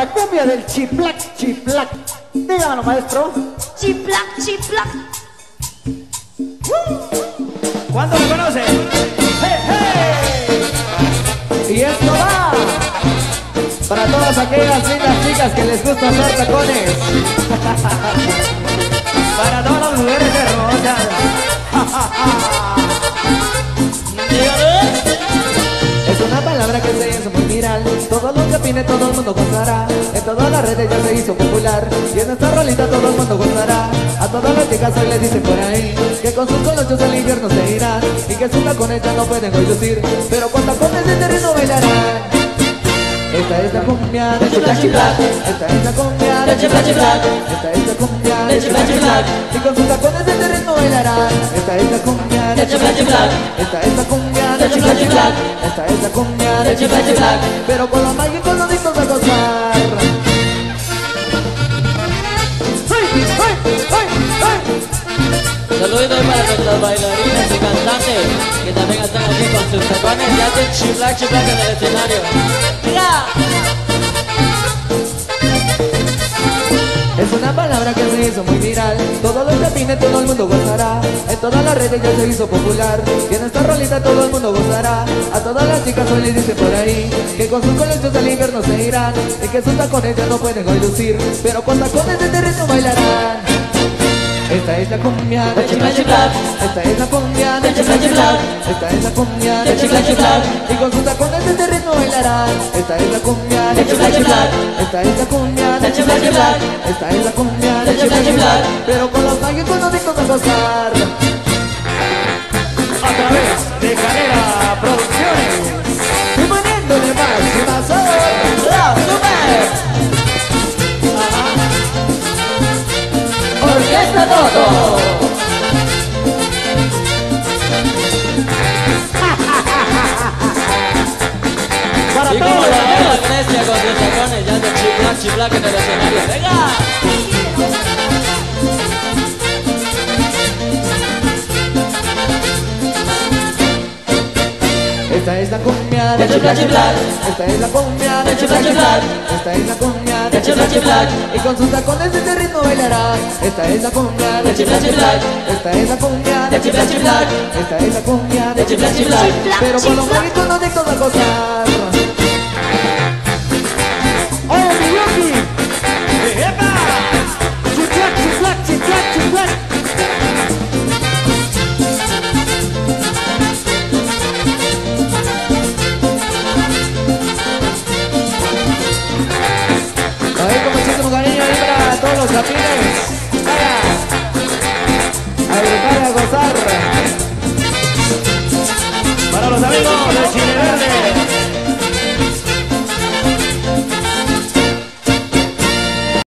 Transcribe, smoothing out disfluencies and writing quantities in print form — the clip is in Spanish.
La cumbia del chiplac, chiplac. Dígamelo, maestro. Chiplac, chiplac. ¿Cuándo lo conocen? ¡Hey, hey! Y esto va para todas aquellas lindas chicas que les gusta hacer tacones. Para todas las mujeres hermosas. Es una palabra que se hizo muy viral. Todo lo que opine todo el mundo gozará. En todas las redes ya se hizo popular. Y en esta rolita todo el mundo gozará. A todas las chicas hoy les dicen por ahí que con sus colochos al infierno se irán. Y que sus tacones ya no pueden hoy lucir, pero con tacones de terreno bailarán. Esta es la cumbia de chiplac, chiplac. Esta es la cumbia de chiplac, chiplac. Esta es la cumbia de chiplac, chiplac. Y con sus tacones de terreno bailarán. Esta es la cumbia de chiplac, chiplac. Esta es la cumbia de chiplac, chiplac. Esta es la cumbia de chiplac, chiplac. Pero con los mágicos los discos a gozar. Saludos para nuestras bailarinas y cantantes que también están aquí con sus tacones y hacen chiplac, chiplac en el escenario. ¡Mira! Es una palabra que se hizo muy viral. Todo lo que opine todo el mundo gozará. En todas las redes ya se hizo popular. Y en esta rolita todo el mundo gozará. A todas las chicas hoy les dicen por ahí que con sus colegios al infierno se irán. Y que sus tacones ya no pueden hoy lucir, pero con tacones de terreno bailarán. Esta es la cumbia de chiplac, chiplac. Esta es la cumbia de chiplac, chiplac. Esta es la cumbia de chiplac, chiplac. Y con sus tacones de terreno bailarán. Esta es la cumbia de chiplac, chiplac. Esta es la cumbia de chiplac, chiplac. Esta es la cumbia de chiplac, chiplac. Pero con los mágicos no discos a gozar. A través de Calera Producciones. Y poniéndole más y más sabor. ¡La super! ¡Orquesta todo! Para Y como todos. la nueva Grecia con sus tacones ya de chiplac, chiplac en el escenario. ¡Venga! Esta es la cumbia de chiplac, chiplac. Esta es la cumbia de chiplac, chiplac. Esta es la cumbia de chiplac, chiplac. Y con sus tacones de ritmo bailarán. Esta es la cumbia de chiplac, chiplac. Esta es la cumbia de chiplac, chiplac. Esta es la cumbia de chiplac, chiplac. Pero con los mágicos no discos a gozar. ¡Oye, mi Rocky! ¡Epa! Chiplac, chiplac, chiplac, chiplac. Ahí con muchísimo cariño ahí para todos los capines. Vaya a gritar y a gozar. Para los amigos de Chile Verde.